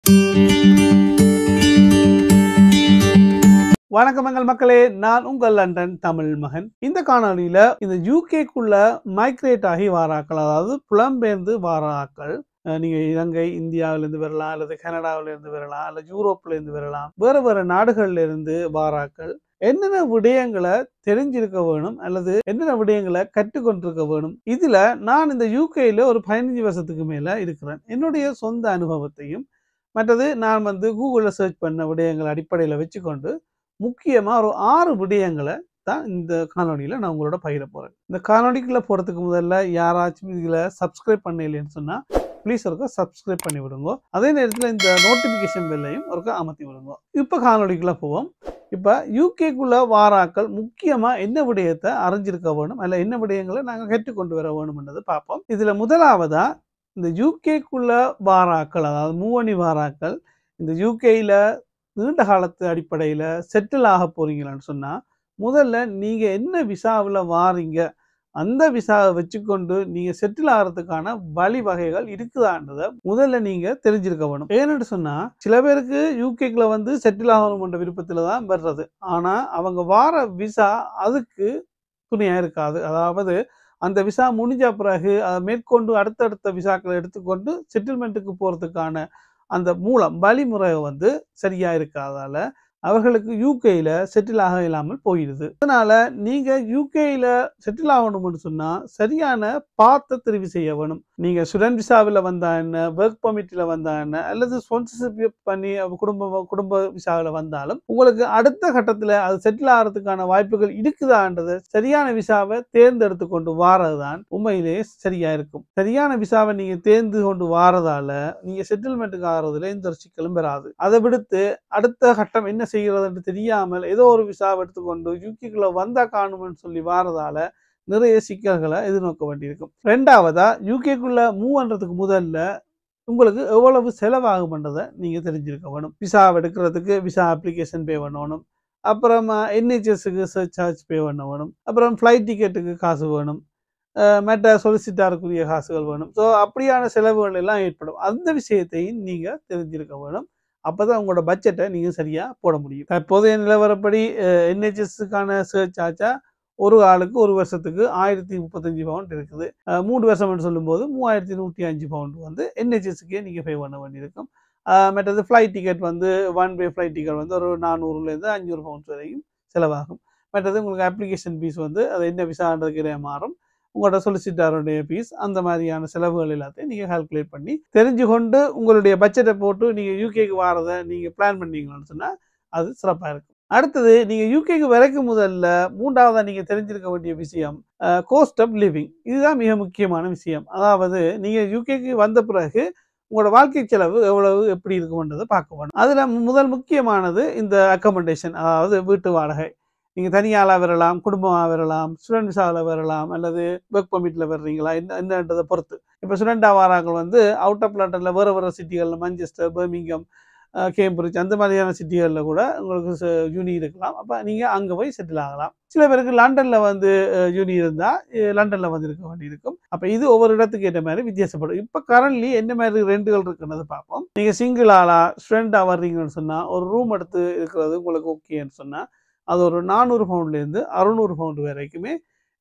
வணக்கம் மக்களே, நான் உங்கள் லண்டன் தமிழ் மகன். இந்த காணொலியில இந்த யூகேக்குள்ள மைக்ரேட் ஆகி வாராக்கள், அதாவது புலம்பெயர்ந்து வாராக்கள், நீங்க இலங்கை இந்தியாவிலிருந்து வரலாம், அல்லது கனடாவிலிருந்து வரலாம், அல்லது யூரோப்ல இருந்து வரலாம், வேற வேற நாடுகள்ல இருந்து வாராக்கள் என்னென்ன விடயங்களை தெரிஞ்சிருக்க வேணும், அல்லது என்னென்ன விடயங்களை கற்றுக்கொண்டிருக்க வேணும். இதுல நான் இந்த யூகேல ஒரு 15 வருஷத்துக்கு மேல இருக்கிறேன். என்னுடைய சொந்த அனுபவத்தையும் மற்றது நான் கூகுளில் சர்ச் பண்ண விடயங்கள் அடிப்படையில் வச்சுக்கொண்டு முக்கியமாக ஒரு 6 விடயங்களை தான் இந்த காணொலியில் நான் உங்களோட பகிர போகிறேன். இந்த காணொலிக்குள்ளே போகிறதுக்கு முதல்ல யாராச்சும் இதில் சப்ஸ்கிரைப் பண்ண இல்லைன்னு சொன்னால் ப்ளீஸ் ஒருக்கா சப்ஸ்கிரைப் பண்ணி விடுங்க. அதே நேரத்தில் இந்த நோட்டிஃபிகேஷன் பெல்லையும் ஒருக்கா அமர்த்தி விடுங்க. இப்போ காணொலிக்குள்ளே போவோம். இப்போ யூகேக்குள்ளே வாராக்கள் முக்கியமாக என்ன விடயத்தை அறிஞ்சிருக்க வேணும், அல்ல என்ன விடயங்களை நாங்கள் கற்றுக்கொண்டு வர வேணும்ன்றது பார்ப்போம். இதில் முதலாவதா இந்த யூகேக்குள்ள வாராக்கள், அதாவது மூவணி வாராக்கள் இந்த யூகேயில் நீண்ட காலத்து அடிப்படையில் செட்டில் ஆக போறீங்களான்னு சொன்னால், முதல்ல நீங்கள் என்ன விசாவில் வாரீங்க, அந்த விசாவை வச்சுக்கொண்டு நீங்கள் செட்டில் ஆகிறதுக்கான வழிவகைகள் இருக்குதான்றதை முதல்ல நீங்கள் தெரிஞ்சிருக்க வேணும். ஏன்னு சொன்னால், சில பேருக்கு யூகேக்குள்ள செட்டில் ஆகணும்ன்ற விருப்பத்தில் தான் வர்றது. ஆனால் அவங்க வார விசா அதுக்கு துணையாக இருக்காது. அதாவது அந்த விசா முடிஞ்ச பிறகு அதை மேற்கொண்டு அடுத்தடுத்த விசாக்களை எடுத்துக்கொண்டு செட்டில்மெண்ட்டுக்கு போகிறதுக்கான அந்த வழிமுறை சரியா இருக்காதால அவர்களுக்கு யூகேல செட்டில் ஆக இல்லாமல் போயிடுது. அதனால நீங்க யூகேல செட்டில் ஆகணும்னு சொன்னா சரியான பாத்தை தெரிவு செய்ய வேணும். நீங்க ஸ்டூடெண்ட் விசாவில் வந்தா என்ன, ஒர்க் பர்மிட்ல வந்தா என்ன, அல்லது ஸ்பான்சர்ஷிப் பண்ணி குடும்ப விசாவில் வந்தாலும் உங்களுக்கு அடுத்த கட்டத்துல அது செட்டில் ஆகிறதுக்கான வாய்ப்புகள் இருக்குதான்றதை சரியான விசாவை தேர்ந்தெடுத்து கொண்டு வாரதுதான் உண்மையிலேயே சரியா இருக்கும். சரியான விசாவை நீங்க தேர்ந்து கொண்டு வாரதால நீங்க செட்டில்மெண்ட்டுக்கு ஆகிறதுல எந்த ஒரு சிக்கலும் வராது. அதை விடுத்து அடுத்த கட்டம் என்ன செய்கிறது தெரியாமல் ஏதோ ஒரு விசாவை எடுத்துக்கொண்டு யூகேக்குள்ள வந்தா காணும்னு சொல்லி வாரதால நிறைய சிக்கல்களை எதிர்நோக்க வேண்டியிருக்கும். ரெண்டாவதா யூகேக்குள்ள மூவ் பண்றதுக்கு முதல்ல உங்களுக்கு எவ்வளவு செலவாகும்ன்றதை நீங்க தெரிஞ்சிருக்க வேணும். விசா எடுக்கிறதுக்கு விசா அப்ளிகேஷன் பே பண்ணணும், அப்புறமா NHSக்கு சார்ஜ் பே பண்ண வேணும், அப்புறம் ஃப்ளைட் டிக்கெட்டுக்கு காசு வேணும், மற்ற சொலிசிட்டாருக்குரிய காசுகள் வேணும். ஸோ அப்படியான செலவுகள் எல்லாம் ஏற்படும். அந்த விஷயத்தையும் நீங்க தெரிஞ்சிருக்க வேணும். அப்பதான் உங்களோட பட்ஜெட்டை நீங்க சரியா போட முடியும். தற்போதைய நிலவரப்படி NHSக்கான சார்ஜா ஒரு ஆளுக்கு ஒரு வருஷத்துக்கு 1035 பவுண்ட் இருக்குது. 3 வருஷம் சொல்லும் போது 3105 பவுண்ட் NHSக்கே நீங்க பே பண்ண வேண்டியிருக்கும். மற்றது flight ticket one way flight ticket ஒரு 400லேருந்து 500 பவுண்ட்ஸ் வரைக்கும் செலவாகும். மற்றது உங்களுக்கு அப்ளிகேஷன் ஃபீஸ் அது என்ன விசான்றதுக்கு மாறும். உங்களோட சொலிசிட்டாருடைய ஃபீஸ், அந்த மாதிரியான செலவுகள் எல்லாத்தையும் நீங்கள் கால்குலேட் பண்ணி தெரிஞ்சு கொண்டு உங்களுடைய பட்ஜெட்டை போட்டு நீங்கள் யூகேக்கு வாரதை நீங்கள் பிளான் பண்ணீங்கன்னு சொன்னால் அது சிறப்பாக இருக்கும். அடுத்தது நீங்கள் யூகேக்கு வரைக்கும் முதல்ல மூன்றாவதாக நீங்கள் தெரிஞ்சிருக்க வேண்டிய விஷயம் கோஸ்ட் ஆஃப் லிவிங். இதுதான் மிக முக்கியமான விஷயம். அதாவது நீங்கள் யூகேக்கு வந்த பிறகு உங்களோட வாழ்க்கை செலவு எவ்வளவு எப்படி இருக்கும்ன்றதை பார்க்க வேணும். அதில் முதல் முக்கியமானது இந்த அக்கமடேஷன், அதாவது வீட்டு வாடகை. நீங்கள் தனியாளாக வரலாம், குடும்பமாக வரலாம், ஸ்டூடெண்ட் விசாவில் வரலாம், அல்லது ஒர்க் பர்மிட்டில் வர்றீங்களா என்னன்றதை பொறுத்து. இப்போ ஸ்டூடெண்டாக வராங்க அவுட் ஆஃப் லண்டனில் வேறு சிட்டிகளில் மான்செஸ்டர், பர்மிங்ஹாம், கேம்பிரிட்ஜ் அந்த மாதிரியான சிட்டிகளில் கூட உங்களுக்கு யூனி இருக்கலாம். அப்போ நீங்கள் அங்கே போய் செட்டில் ஆகலாம். சில பேருக்கு லண்டனில் யூனி இருந்தால் லண்டனில் இருக்க வேண்டியிருக்கும். அப்போ இது ஒவ்வொரு இடத்துக்கு ஏற்ற மாதிரி வித்தியாசப்படும். இப்போ கரண்ட்லி என்ன மாதிரி ரெண்டுகள் இருக்குன்னு பார்ப்போம். நீங்கள் சிங்கிள் ஆளாக ஸ்டூடெண்டாக வர்றீங்கன்னு சொன்னால் ஒரு ரூம் எடுத்து இருக்கிறது உங்களுக்கு ஓகேன்னு சொன்னால் அது ஒரு 400 பவுண்ட்லேருந்து 600 பவுண்ட் வரைக்குமே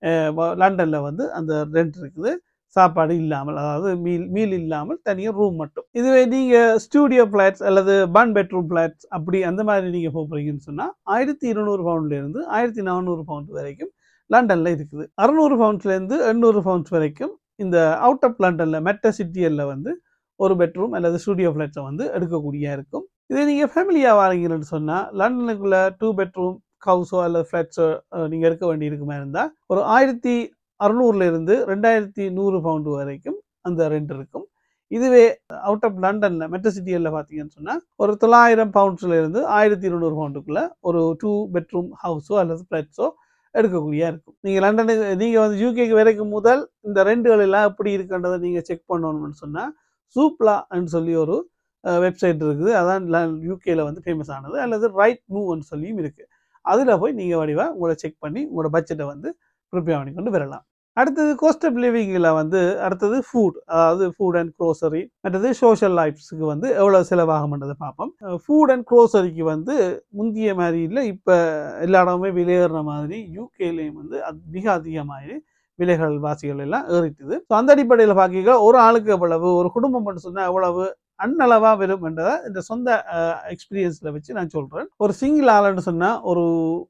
லண்டனில் அந்த ரெண்ட் இருக்குது. சாப்பாடு இல்லாமல், அதாவது மீல் இல்லாமல் தனியாக ரூம் மட்டும். இதுவே நீங்கள் ஸ்டூடியோ ஃப்ளாட்ஸ் அல்லது 1 பெட்ரூம் ஃப்ளாட்ஸ் அப்படி அந்த மாதிரி நீங்கள் போகிறீங்கன்னு சொன்னால் 1200 பவுண்ட்லேருந்து 1400 பவுண்ட் வரைக்கும் லண்டனில் இருக்குது. 600 பவுண்ட்ஸ்லேருந்து 800 பவுண்ட்ஸ் வரைக்கும் இந்த அவுட் ஆஃப் லண்டனில் மெட்ட சிட்டிகளில் ஒரு பெட்ரூம் அல்லது ஸ்டூடியோ ஃப்ளாட்ஸை எடுக்கக்கூடிய இருக்கும். இதே நீங்கள் ஃபேமிலியாக வாரீங்கன்னு சொன்னால் லண்டனுக்குள்ள 2 பெட்ரூம் ஹவுஸோ அல்லது ஃப்ளாட்ஸோ நீங்கள் எடுக்க வேண்டியிருக்குமா இருந்தால் ஒரு 1600லேருந்து 2100 பவுண்ட் வரைக்கும் அந்த ரெண்ட் இருக்கும். இதுவே அவுட் ஆஃப் லண்டனில் மெட்ரோ சிட்டிகளில் பார்த்தீங்கன்னு சொன்னால் ஒரு 900 பவுண்ட்ஸ்லேருந்து 1200 பவுண்டுக்குள்ள ஒரு 2 பெட்ரூம் ஹவுஸோ அல்லது ஃப்ளாட்ஸோ எடுக்கக்கூடிய இருக்கும். நீங்கள் லண்டனுக்கு நீங்கள் யூகேக்கு வரைக்கும் முதல் இந்த ரெண்டுகள் எல்லாம் எப்படி இருக்குன்றதை நீங்கள் செக் பண்ணணும்னு சொன்னால் சூப்லான்னு சொல்லி ஒரு வெப்சைட் இருக்குது. அதான் யூகேல ஃபேமஸ் ஆனது. அல்லது ரைட் மூவ்னு சொல்லியும் இருக்குது. அதில் போய் நீங்கள் வடிவாக உங்களை செக் பண்ணி உங்களோட பட்ஜெட்டை ப்ரிப்பேர் பண்ணி கொண்டு வரலாம். அடுத்தது காஸ்ட் ஆஃப் லிவிங்கில் வந்து அடுத்தது ஃபுட், அதாவது ஃபுட் அண்ட் க்ரோசரி, மற்றது சோஷியல் லைஃப்ஸுக்கு வந்து எவ்வளோ செலவாகும்ன்றதை பார்ப்போம். ஃபுட் அண்ட் க்ரோசரிக்கு வந்து முந்திய மாதிரி இல்லை, இப்போ எல்லா இடமுமே விலையேறின மாதிரி யூகேலையும் வந்து மிக அதிகமாக விலைகள் வாசிகள் எல்லாம் ஏறிட்டுது. ஸோ அந்த அடிப்படையில் பார்க்க ஒரு ஆளுக்கு எவ்வளவு, ஒரு குடும்பம் மட்டும் சொன்னால் எவ்வளவு அன்னளவா வரும் என்றதை இந்த சொந்த எக்ஸ்பீரியன்ஸில் வச்சு நான் சொல்கிறேன். ஒரு சிங்கிள் ஆளுன்னு சொன்னால் ஒரு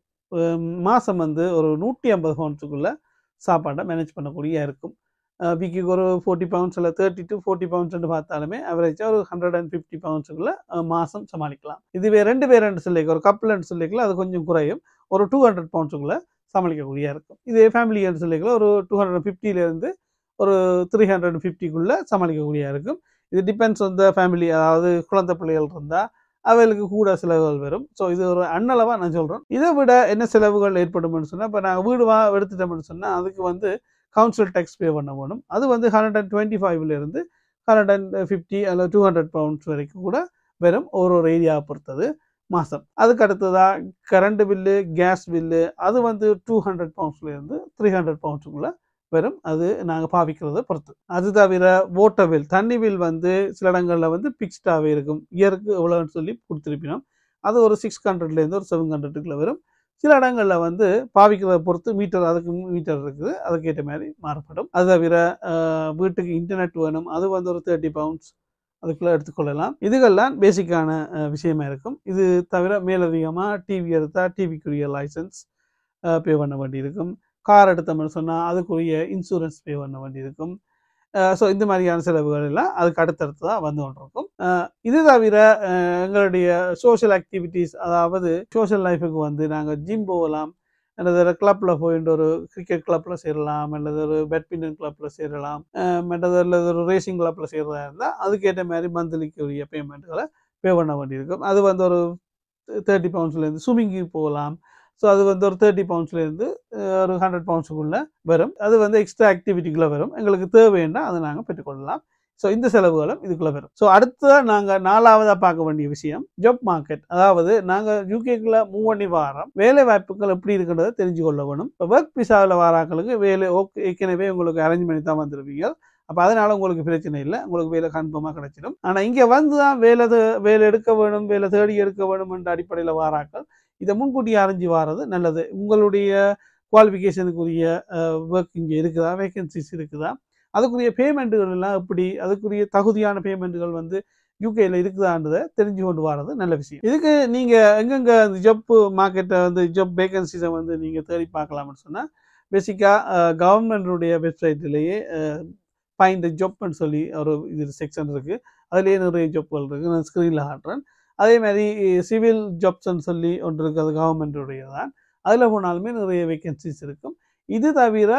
மாதம் வந்து ஒரு 150 பவுண்ட்ஸுக்குள்ளே சாப்பாட்டை மேனேஜ் பண்ணக்கூடிய இருக்கும். வீக்குக்கு ஒரு 40 பவுண்ட்ஸ் இல்லை 30 to 40 பவுண்ட்ஸ்ன்னு பார்த்தாலுமே அவரேஜாக ஒரு 150 பவுண்ட்ஸுக்குள்ளே மாதம் சமாளிக்கலாம். இதுவே 2 பேர் சொல்லிக்க ஒரு கப்பல் சொல்லிக்கலாம், அது கொஞ்சம் குறையும், ஒரு 200 பவுண்ட்ஸுக்குள்ளே சமாளிக்கக்கூடிய இருக்கும். இதே ஃபேமிலி சொல்லிக்கலாம் ஒரு 250 ஒரு 350 சமாளிக்கக்கூடிய இருக்கும். இது டிபெண்ட்ஸ் ஆன் த ஃபேமிலி, அதாவது குழந்தை பிள்ளைகள் இருந்தால் அவைகளுக்கு கூட செலவுகள் வரும். ஸோ இது ஒரு அன்னளவாக நான் சொல்கிறேன். இதை விட என்ன செலவுகள் ஏற்படும்னு சொன்னால், இப்போ நாங்கள் வீடு எடுத்துட்டோம்னு சொன்னால் அதுக்கு வந்து கவுன்சில் டேக்ஸ் பே பண்ண வேணும். அது வந்து 125 150 அல்லது 200 பவுண்ட்ஸ் வரைக்கும் கூட வரும், ஒரு ஏரியாவை பொறுத்தது மாதம். அதுக்கு அடுத்ததாக கரண்ட் பில்லு, கேஸ் பில்லு, அது வந்து 200 பவுண்ட்ஸ்லேருந்து 300 பவுண்ட்ஸுக்குள்ளே வரும், அது நாங்கள் பாவிக்கிறத பொறுத்து. அது தவிர வாட்டர் பில், தண்ணி பில் வந்து சில இடங்களில் வந்து பிக்ஸ்டாகவே இருக்கும், இயருக்கு எவ்வளோன்னு சொல்லி கொடுத்துருப்பினோம், அது ஒரு 600 ஒரு 700 வரும். சில இடங்களில் வந்து பாவிக்கிறத பொறுத்து மீட்டர், அதுக்கு மீட்டர் இருக்குது, அதுக்கேற்ற மாதிரி மாறுபடும். அது தவிர வீட்டுக்கு இன்டர்நெட் வேணும், அது வந்து ஒரு 30 பவுண்ட்ஸ் அதுக்குள்ளே எடுத்துக்கொள்ளலாம். இதுகள்லாம் பேசிக்கான விஷயமா இருக்கும். இது தவிர மேலதிகமாக டிவி எடுத்தால் டிவிக்குரிய லைசன்ஸ் பே பண்ண வேண்டியிருக்கும். கார் எடுத்தோம்னு சொன்னால் அதுக்குரிய இன்சூரன்ஸ் பே பண்ண வேண்டியிருக்கும். ஸோ இந்த மாதிரியான செலவுகள் எல்லாம் அதுக்கு அடுத்தடுத்து தான் வந்து கொண்டிருக்கும். இது தவிர எங்களுடைய சோஷியல் ஆக்டிவிட்டீஸ், அதாவது சோஷியல் லைஃபுக்கு வந்து நாங்கள் ஜிம் போகலாம், அல்லது கிளப்பில் போயிட்டு ஒரு கிரிக்கெட் கிளப்பில் சேரலாம், அல்லது ஒரு பேட்மிண்டன் கிளப்பில் சேரலாம், அல்லது ஒரு ரேசிங் கிளப்பில் சேர்றதா இருந்தால் அதுக்கேற்ற மாதிரி மந்த்லிக்குரிய பேமெண்ட்டுகளை பே பண்ண வேண்டியிருக்கும். அது வந்து ஒரு 30 பவுண்ட்ஸ்லேருந்து ஸ்விம்மிங்கு போகலாம். ஸோ அது வந்து ஒரு 30 பவுண்ட்ஸ்லேருந்து ஒரு 100 பவுண்ட்ஸுக்குள்ளே வரும். அது வந்து எக்ஸ்ட்ரா ஆக்டிவிட்டிக்குள்ளே வரும், எங்களுக்கு தேவைன்னா அதை நாங்கள் பெற்றுக்கொள்ளலாம். ஸோ இந்த செலவுகளும் இதுக்குள்ளே வரும். ஸோ அடுத்ததாக நாங்கள் 4ஆவதாக பார்க்க வேண்டிய விஷயம் ஜாப் மார்க்கெட். அதாவது நாங்கள் யூகேக்குள்ளே மூவ் பண்ணி வாரம் வேலை வாய்ப்புகள் எப்படி இருக்குன்றதை தெரிஞ்சு கொள்ள வேணும். இப்போ ஒர்க் விசாவில் வாராக்களுக்கு வேலை ஏற்கனவே உங்களுக்கு அரேஞ்ச் பண்ணி தான் வந்துருவீங்க, அப்போ அதனால் உங்களுக்கு பிரச்சனை இல்லை, உங்களுக்கு வேலை கன்ஃபார்மாக கிடைச்சிடும். ஆனால் இங்கே வந்து தான் வேலை எடுக்க வேணும், வேலை தேடி எடுக்க வேணும் என்ற அடிப்படையில் வாராக்கள் இதை முன்கூட்டி அறிஞ்சு வாரது நல்லது. உங்களுடைய குவாலிஃபிகேஷனுக்குரிய ஒர்க் இங்கே இருக்குதா, வேகன்சிஸ் இருக்குதா, அதுக்குரிய பேமெண்ட்டுகள் எல்லாம் எப்படி, அதுக்குரிய தகுதியான பேமெண்ட்டுகள் வந்து யூகேயில் இருக்குதான்றதை தெரிஞ்சு கொண்டு வரது நல்ல விஷயம். இதுக்கு நீங்கள் எங்கெங்கே அந்த ஜப் மார்க்கெட்டை வந்து ஜப் வேகன்சிஸை வந்து நீங்கள் தேடி பார்க்கலாம்னு சொன்னால், பேசிக்காக கவர்மெண்ட்டுடைய வெப்சைட்லேயே ஃபைண்ட் ஜப்னு சொல்லி ஒரு இது செக்ஷன் இருக்குது, அதுலேயே நிறைய ஜப்கள் இருக்குது, நான் ஸ்க்ரீனில் காட்டுறேன். அதே மாதிரி சிவில் ஜாப்ஸ்ன்னு சொல்லி ஒன்று இருக்குது, அது கவர்மெண்ட்டுடைய தான், அதில் போனாலுமே நிறைய வேகன்சிஸ் இருக்கும். இது தவிர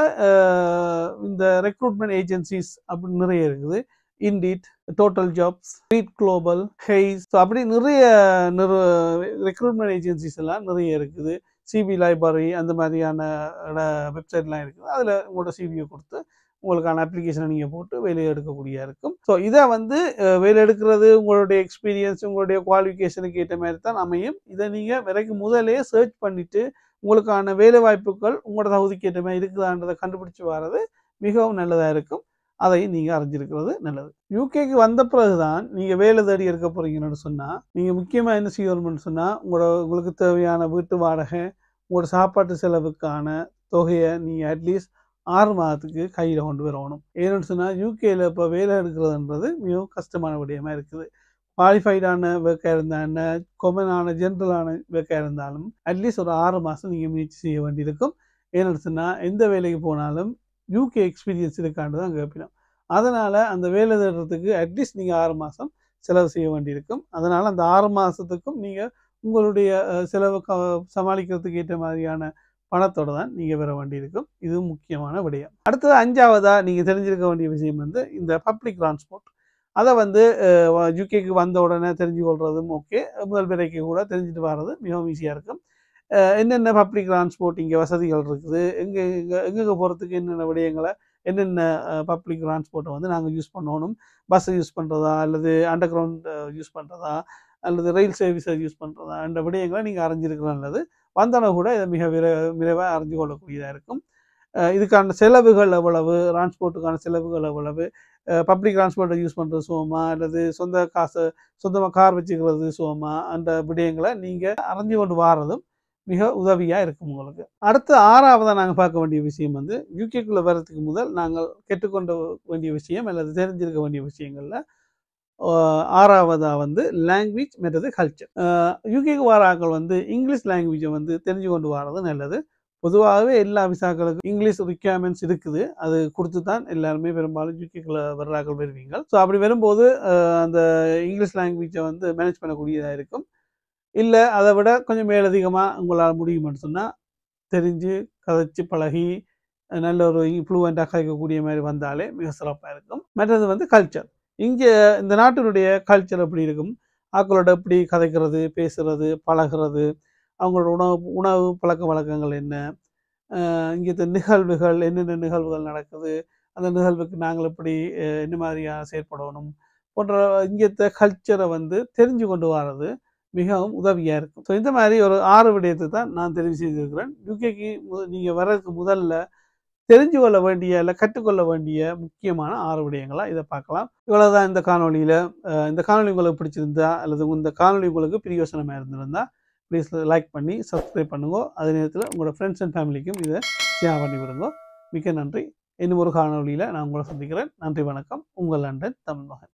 இந்த ரெக்ரூட்மெண்ட் ஏஜென்சிஸ் அப்படி நிறைய இருக்குது, Indeed, Total Jobs, Reed Global, Hays, so அப்படி நிறைய ரெக்ரூட்மெண்ட் ஏஜென்சிஸ் எல்லாம் நிறைய இருக்குது. சிவி லைப்ரரி அந்த மாதிரியான வெப்சைட்லாம் இருக்குது, அதில் உங்களோட சிவியை கொடுத்து உங்களுக்கான அப்ளிகேஷனை நீங்கள் போட்டு வேலையை எடுக்கக்கூடிய இருக்கும். ஸோ இதை வந்து வேலை எடுக்கிறது உங்களுடைய எக்ஸ்பீரியன்ஸ், உங்களுடைய குவாலிஃபிகேஷனுக்கு ஏற்ற மாதிரி தான் அமையும். இதை நீங்கள் வரைக்கும் முதலே சர்ச் பண்ணிவிட்டு உங்களுக்கான வேலை வாய்ப்புகள் உங்களோட தகுதிக்கு ஏற்ற மாதிரி இருக்குதான்றதை கண்டுபிடிச்சி வர்றது மிகவும் நல்லதாக இருக்கும். அதையும் நீங்கள் அறிஞ்சிருக்கிறது நல்லது. யூகேக்கு வந்த பிறகு தான் நீங்கள் வேலை தேடி எடுக்க போகிறீங்கன்னு சொன்னால், நீங்கள் முக்கியமாக என்ன செய்யணும்னு சொன்னால், உங்களுக்கு தேவையான வீட்டு வாடகை, உங்களோட சாப்பாட்டு செலவுக்கான தொகையை நீங்கள் அட்லீஸ்ட் 6 மாதத்துக்கு கையில் கொண்டு வரணும். ஏன்னு சொன்னால் யூகேயில் இப்போ வேலை எடுக்கிறதுன்றது மிகவும் கஷ்டமான விடயமாக இருக்குது. குவாலிஃபைடான ஒர்க்காக இருந்தால், கொமனான ஜென்ரலான ஒர்க்காக இருந்தாலும் அட்லீஸ்ட் ஒரு 6 மாதம் நீங்கள் முயற்சி செய்ய வேண்டியிருக்கும். ஏன்னு சொன்னால் எந்த வேலைக்கு போனாலும் யூகே எக்ஸ்பீரியன்ஸ் இருக்காண்டு தான் கேட்பினோம். அதனால் அந்த வேலை தேடுறதுக்கு அட்லீஸ்ட் நீங்கள் 6 மாதம் செலவு செய்ய வேண்டியிருக்கும். அதனால் அந்த 6 மாதத்துக்கும் நீங்கள் உங்களுடைய செலவு சமாளிக்கிறதுக்கு ஏற்ற மாதிரியான பணத்தோடு தான் நீங்கள் பெற வேண்டியிருக்கும். இது முக்கியமான விடயம். அடுத்தது 5ஆவதாக நீங்கள் தெரிஞ்சிருக்க வேண்டிய விஷயம் வந்து இந்த பப்ளிக் டிரான்ஸ்போர்ட். அதை வந்து யூகேக்கு வந்த உடனே தெரிஞ்சு கொள்வதும் ஓகே, முதல் விலைக்கு கூட தெரிஞ்சுட்டு வர்றது மிகவும் ஈஸியாக இருக்கும். என்னென்ன பப்ளிக் டிரான்ஸ்போர்ட் இங்கே வசதிகள் இருக்குது, எங்கே போகிறதுக்கு என்னென்ன விடயங்களை, என்னென்ன பப்ளிக் டிரான்ஸ்போர்ட்டை வந்து நாங்கள் யூஸ் பண்ணணும், பஸ்ஸை யூஸ் பண்ணுறதா அல்லது அண்டர் கிரவுண்ட் யூஸ் பண்ணுறதா அல்லது ரயில் சர்வீஸை யூஸ் பண்ணுறதா என்ற விடயங்களை நீங்கள் அறிஞ்சிருக்கிற நல்லது. வந்தோன்னா கூட இதை மிக விரைவாக அறிஞ்சு கொள்ளக்கூடியதாக இருக்கும். இதுக்கான செலவுகள் எவ்வளவு, டிரான்ஸ்போர்ட்டுக்கான செலவுகள் எவ்வளவு, பப்ளிக் டிரான்ஸ்போர்ட்டை யூஸ் பண்ணுறது சுகமா அல்லது சொந்த காசு சொந்தமாக கார் வச்சுக்கிறது சுகமா, அந்த விடயங்களை நீங்கள் அறிஞ்சு கொண்டு வாரதும் மிக உதவியாக இருக்கும் உங்களுக்கு. அடுத்து 6வதாக நாங்கள் பார்க்க வேண்டிய விஷயம் வந்து யூகேக்குள்ளே வர்றதுக்கு முதல் நாங்கள் கேட்டுக்கொண்ட வேண்டிய விஷயம் அல்லது தெரிஞ்சிருக்க வேண்டிய விஷயங்களில் 6வதாக வந்து லாங்குவேஜ் மற்றது கல்ச்சர். யூகேக்கு வர ஆட்கள் வந்து இங்கிலீஷ் லாங்குவேஜை வந்து தெரிஞ்சு கொண்டு வர்றது நல்லது. பொதுவாகவே எல்லா விசாக்களுக்கும் இங்கிலீஷ் ரிக்யர்மெண்ட்ஸ் இருக்குது. அது கொடுத்து தான் எல்லாருமே பெரும்பாலும் யூகேக்குள்ளே வர்றாக்கள் வருவீங்க. ஸோ அப்படி வரும்போது அந்த இங்கிலீஷ் லாங்குவேஜை வந்து மேனேஜ் பண்ணக்கூடியதாக இருக்கும். இல்லை அதை விட கொஞ்சம் மேலதிகமாக உங்களால் முடியும்னு சொன்னால் தெரிஞ்சு கதைச்சு பழகி நல்ல ஒரு இன்ஃப்ளூவெண்ட்டாக கதைக்கக்கூடிய மாதிரி வந்தாலே மிக சிறப்பாக இருக்கும். மற்றது வந்து கல்ச்சர். இங்கே இந்த நாட்டினுடைய கல்ச்சர் எப்படி இருக்கும், ஆக்களோட எப்படி கதைக்கிறது, பேசுகிறது, பழகிறது, அவங்களோட உணவு பழக்க வழக்கங்கள் என்ன, இங்கே நிகழ்வுகள் என்னென்ன நிகழ்வுகள் நடக்குது, அந்த நிகழ்வுக்கு நாங்கள் எப்படி என்ன மாதிரியாக செயற்படணும் போன்ற இங்கே கல்ச்சரை வந்து தெரிஞ்சு கொண்டு வர்றது மிகவும் உதவியாக இருக்கும். ஸோ இந்த மாதிரி ஒரு 6 விடயத்தை தான் நான் தெரிவு செய்திருக்கிறேன். யூகேக்கு நீங்கள் வர்றதுக்கு முதல்ல தெரிஞ்சு கொள்ள வேண்டிய இல்லை கற்றுக்கொள்ள வேண்டிய முக்கியமான 6 விடயங்களாக இதை பார்க்கலாம். இவ்வளோதான் இந்த காணொலியில். இந்த காணொலி உங்களுக்கு பிடிச்சிருந்தா அல்லது இந்த காணொலி உங்களுக்கு பிரயோசனமாக இருந்திருந்தால் ப்ளீஸ் லைக் பண்ணி சப்ஸ்கிரைப் பண்ணுங்க. அதே நேரத்தில் உங்களோட ஃப்ரெண்ட்ஸ் அண்ட் ஃபேமிலிக்கும் இதை ஷேர் பண்ணி விடுங்க. மிக்க நன்றி. இன்னும் ஒரு காணொலியில் நான் உங்களை சந்திக்கிறேன். நன்றி, வணக்கம். உங்கள் லண்டன் தமிழ் மகன்.